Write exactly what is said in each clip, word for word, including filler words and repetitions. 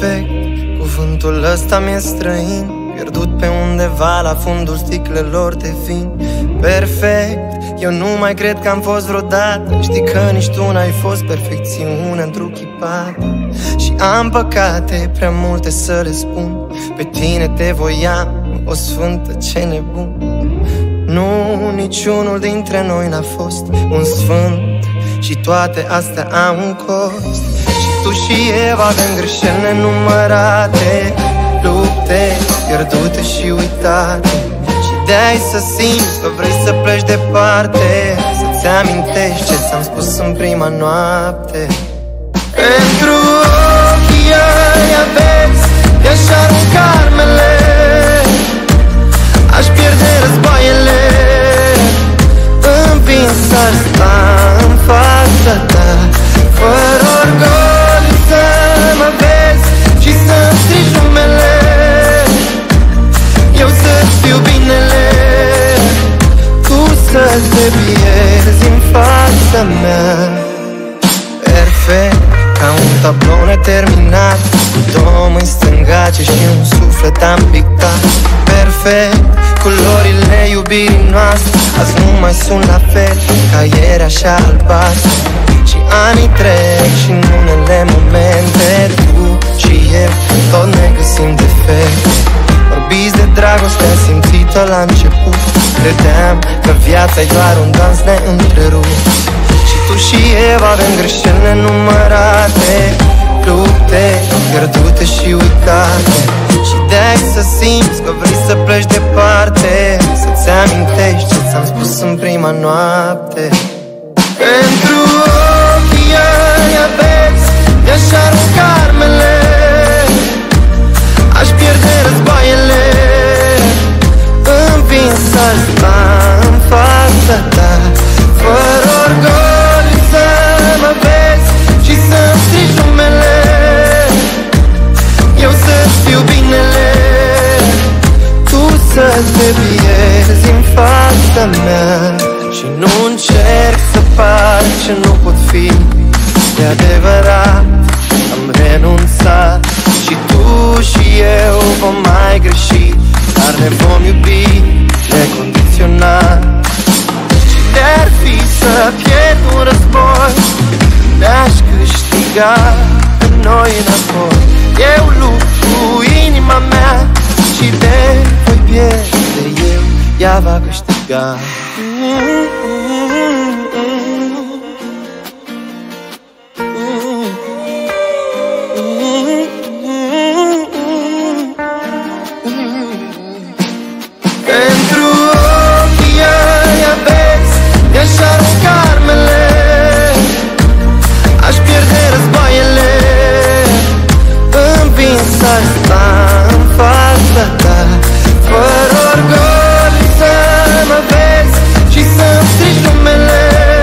Perfect, cuvântul ăsta mi-e străin, pierdut pe undeva la fundul sticlelor de vin. Perfect, eu nu mai cred că am fost vreodată. Știi că nici tu n-ai fost perfecțiune întruchipată. Și am păcate prea multe să le spun, pe tine te voiam, o sfântă, ce nebun. Nu, niciunul dintre noi n-a fost un sfânt și toate astea au un cost. Și tu și eu avem greșeli nenumărate, lupte pierdute și uitate. Și de-ai să simți că vrei să pleci departe, să-ți amintești ce ți-am spus în prima noapte. Pentru ochii ăia vezi, i-aș arunca armele, aș pierde războaiele, învins aș sta în fața ta, fără orgoliu să mă vezi și să-mi strici numele, eu să-ți fiu binele, tu să te pierzi în fața mea. Perfect, ca un tablou neterminat, cu două mâini stângace și un suflet am pictat. Perfect, culorile iubirii noastre azi nu mai sunt la fel ca ieri, așa albastru. Și anii trec și în unele momente tu și eu tot ne găsim defect. Vorbiți de dragoste simțită la început, credeam că viața e doar un dans neîntrerupt. Și tu și eu avem greșeli nenumărate, lupte pierdute și uitate. Și de-ai să simți că vrei să pleci departe, să-ți amintești ce ți-am spus în prima noapte. Pentru ochii ăia vezi, i-aș arunca armele, aș pierde războaiele, învins aș sta în fața ta, fără orgoliu să mă vezi și să-mi strici numele, eu să-ți fiu binele, tu să te pierzi în fața mea. Și nu încerc să par ce nu pot fi, e adevărat, am renunțat. Și tu și eu vom mai greși, dar ne vom iubi necondiționat. Și de-ar fi să pierd un război, ne-aș câștiga pe noi înapoi. Eu lupt cu inima mea și de voi pierde eu, ea va câștiga. Pentru ochii ăia vezi, i-aș arunca armele, aș pierde războaiele, învins aș sta în fața ta, fără orgoliu să mă vezi și să-mi strici numele,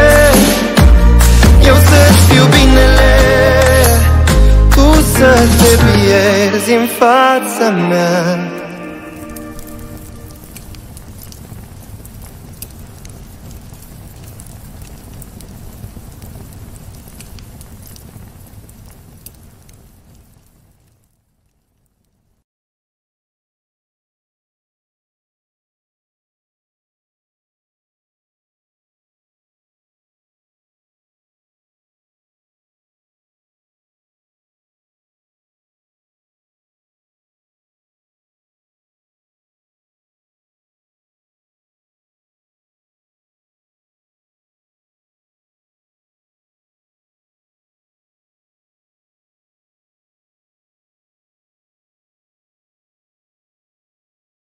eu să-ți fiu binele, tu să te pierzi în fața mea.